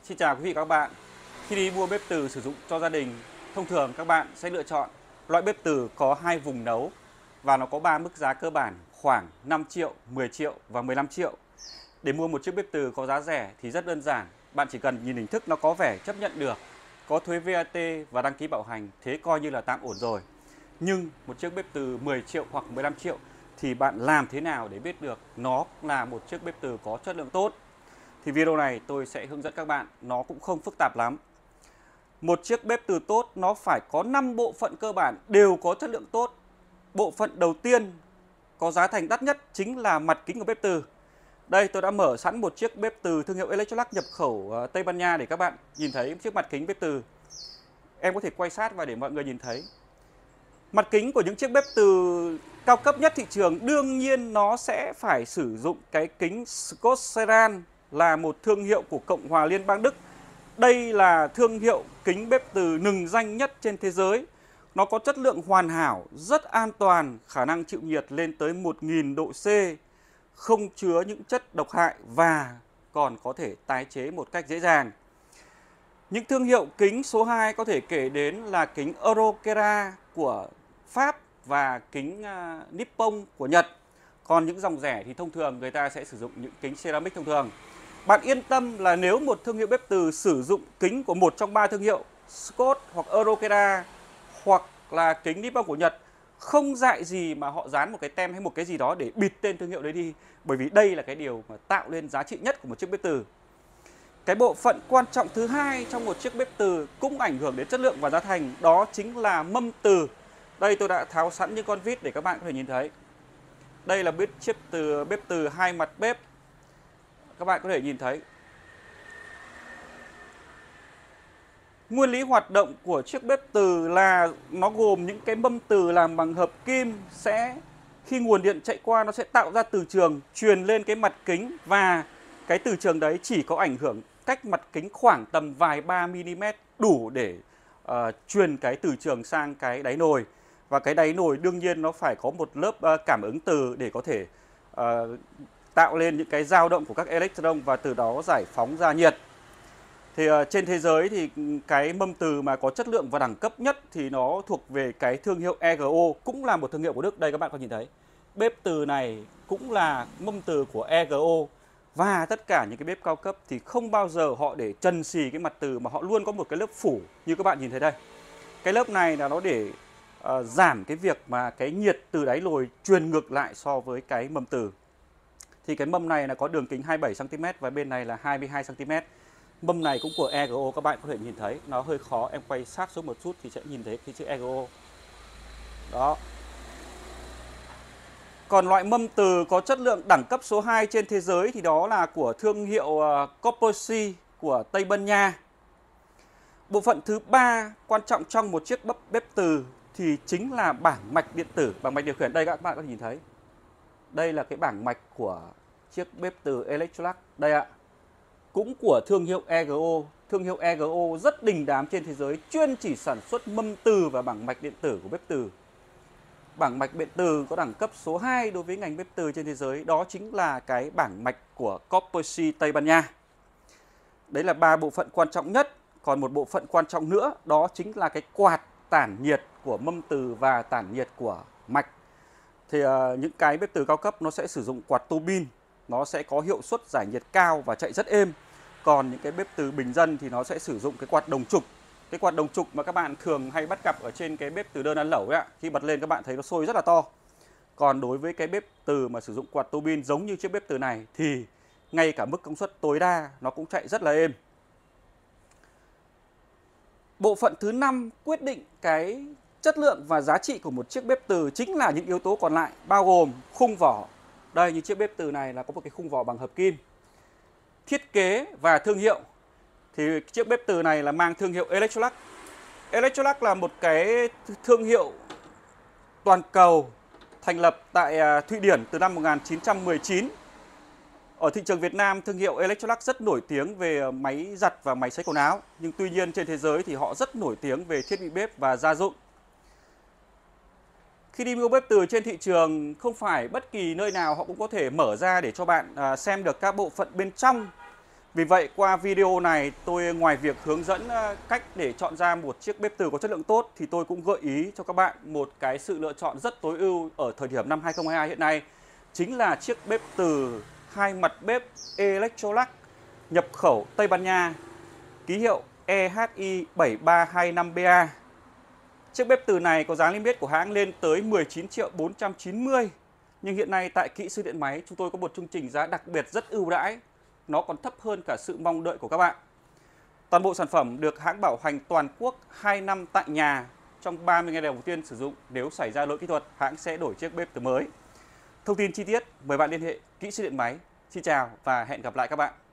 Xin chào quý vị và các bạn. Khi đi mua bếp từ sử dụng cho gia đình, thông thường các bạn sẽ lựa chọn loại bếp từ có 2 vùng nấu và nó có 3 mức giá cơ bản khoảng 5 triệu, 10 triệu và 15 triệu. Để mua một chiếc bếp từ có giá rẻ thì rất đơn giản, bạn chỉ cần nhìn hình thức nó có vẻ chấp nhận được, có thuế VAT và đăng ký bảo hành, thế coi như là tạm ổn rồi. Nhưng một chiếc bếp từ 10 triệu hoặc 15 triệu thì bạn làm thế nào để biết được nó là một chiếc bếp từ có chất lượng tốt? Thì video này tôi sẽ hướng dẫn các bạn, nó cũng không phức tạp lắm. Một chiếc bếp từ tốt nó phải có 5 bộ phận cơ bản đều có chất lượng tốt. Bộ phận đầu tiên có giá thành đắt nhất chính là mặt kính của bếp từ. Đây, tôi đã mở sẵn một chiếc bếp từ thương hiệu Electrolux nhập khẩu Tây Ban Nha để các bạn nhìn thấy chiếc mặt kính bếp từ. Em có thể quay sát vào để mọi người nhìn thấy. Mặt kính của những chiếc bếp từ cao cấp nhất thị trường đương nhiên nó sẽ phải sử dụng cái kính Scott Ceran, là một thương hiệu của Cộng hòa Liên bang Đức. Đây là thương hiệu kính bếp từ nừng danh nhất trên thế giới. Nó có chất lượng hoàn hảo, rất an toàn, khả năng chịu nhiệt lên tới 1000 độ C, không chứa những chất độc hại và còn có thể tái chế một cách dễ dàng. Những thương hiệu kính số 2 có thể kể đến là kính Eurocera của Pháp và kính Nippon của Nhật. Còn những dòng rẻ thì thông thường người ta sẽ sử dụng những kính ceramic thông thường. Bạn yên tâm là nếu một thương hiệu bếp từ sử dụng kính của một trong 3 thương hiệu Scott hoặc Eurocera hoặc là kính Nippon của Nhật, không dại gì mà họ dán một cái tem hay một cái gì đó để bịt tên thương hiệu đấy đi. Bởi vì đây là cái điều mà tạo lên giá trị nhất của một chiếc bếp từ. Cái bộ phận quan trọng thứ hai trong một chiếc bếp từ cũng ảnh hưởng đến chất lượng và giá thành, đó chính là mâm từ. Đây, tôi đã tháo sẵn những con vít để các bạn có thể nhìn thấy. Đây là bếp từ 2 mặt bếp. Các bạn có thể nhìn thấy. Nguyên lý hoạt động của chiếc bếp từ là nó gồm những cái mâm từ làm bằng hợp kim, khi nguồn điện chạy qua nó sẽ tạo ra từ trường truyền lên cái mặt kính, và cái từ trường đấy chỉ có ảnh hưởng cách mặt kính khoảng tầm vài 3 mm, đủ để truyền cái từ trường sang cái đáy nồi. Và cái đáy nồi đương nhiên nó phải có một lớp cảm ứng từ để có thể tạo lên những cái dao động của các electron và từ đó giải phóng ra nhiệt. Thì trên thế giới thì cái mâm từ mà có chất lượng và đẳng cấp nhất thì nó thuộc về cái thương hiệu EGO, cũng là một thương hiệu của Đức. Đây các bạn có nhìn thấy. Bếp từ này cũng là mâm từ của EGO. Và tất cả những cái bếp cao cấp thì không bao giờ họ để trần xì cái mặt từ, mà họ luôn có một cái lớp phủ như các bạn nhìn thấy đây. Cái lớp này là nó để giảm cái việc mà cái nhiệt từ đáy nồi truyền ngược lại so với cái mâm từ. Thì cái mâm này là có đường kính 27 cm và bên này là 22 cm. Mâm này cũng của EGO, các bạn có thể nhìn thấy. Nó hơi khó, em quay sát xuống một chút thì sẽ nhìn thấy cái chữ EGO. Đó. Còn loại mâm từ có chất lượng đẳng cấp số 2 trên thế giới thì đó là của thương hiệu Corposi của Tây Ban Nha. Bộ phận thứ 3 quan trọng trong một chiếc bếp từ thì chính là bảng mạch điện tử, bảng mạch điều khiển. Đây các bạn có thể nhìn thấy. Đây là cái bảng mạch của chiếc bếp từ Electrolux. Đây ạ. Cũng của thương hiệu EGO. Thương hiệu EGO rất đình đám trên thế giới, chuyên chỉ sản xuất mâm từ và bảng mạch điện tử của bếp từ. Bảng mạch điện tử có đẳng cấp số 2 đối với ngành bếp từ trên thế giới, đó chính là cái bảng mạch của Corposi Tây Ban Nha. Đấy là 3 bộ phận quan trọng nhất. Còn một bộ phận quan trọng nữa, đó chính là cái quạt tản nhiệt của mâm từ và tản nhiệt của mạch. Thì những cái bếp từ cao cấp nó sẽ sử dụng quạt tua bin, nó sẽ có hiệu suất giải nhiệt cao và chạy rất êm. Còn những cái bếp từ bình dân thì nó sẽ sử dụng cái quạt đồng trục. Cái quạt đồng trục mà các bạn thường hay bắt gặp ở trên cái bếp từ đơn ăn lẩu ấy ạ. Khi bật lên các bạn thấy nó sôi rất là to. Còn đối với cái bếp từ mà sử dụng quạt tua bin giống như chiếc bếp từ này thì ngay cả mức công suất tối đa nó cũng chạy rất là êm. Bộ phận thứ 5 quyết định cái chất lượng và giá trị của một chiếc bếp từ chính là những yếu tố còn lại, bao gồm khung vỏ. Đây, như chiếc bếp từ này là có một cái khung vỏ bằng hợp kim. Thiết kế và thương hiệu. Thì chiếc bếp từ này là mang thương hiệu Electrolux. Electrolux là một cái thương hiệu toàn cầu thành lập tại Thụy Điển từ năm 1919. Ở thị trường Việt Nam, thương hiệu Electrolux rất nổi tiếng về máy giặt và máy sấy quần áo. Nhưng tuy nhiên trên thế giới thì họ rất nổi tiếng về thiết bị bếp và gia dụng. Khi đi mua bếp từ trên thị trường, không phải bất kỳ nơi nào họ cũng có thể mở ra để cho bạn xem được các bộ phận bên trong. Vì vậy, qua video này tôi ngoài việc hướng dẫn cách để chọn ra một chiếc bếp từ có chất lượng tốt thì tôi cũng gợi ý cho các bạn một cái sự lựa chọn rất tối ưu ở thời điểm năm 2022 hiện nay. Chính là chiếc bếp từ hai mặt bếp Electrolux nhập khẩu Tây Ban Nha, ký hiệu EHI7325BA. Chiếc bếp từ này có giá niêm yết của hãng lên tới 19.490.000. Nhưng hiện nay tại Kỹ sư điện máy chúng tôi có một chương trình giá đặc biệt rất ưu đãi. Nó còn thấp hơn cả sự mong đợi của các bạn. Toàn bộ sản phẩm được hãng bảo hành toàn quốc 2 năm tại nhà. Trong 30 ngày đầu tiên sử dụng, nếu xảy ra lỗi kỹ thuật, hãng sẽ đổi chiếc bếp từ mới. Thông tin chi tiết mời bạn liên hệ Kỹ sư điện máy. Xin chào và hẹn gặp lại các bạn.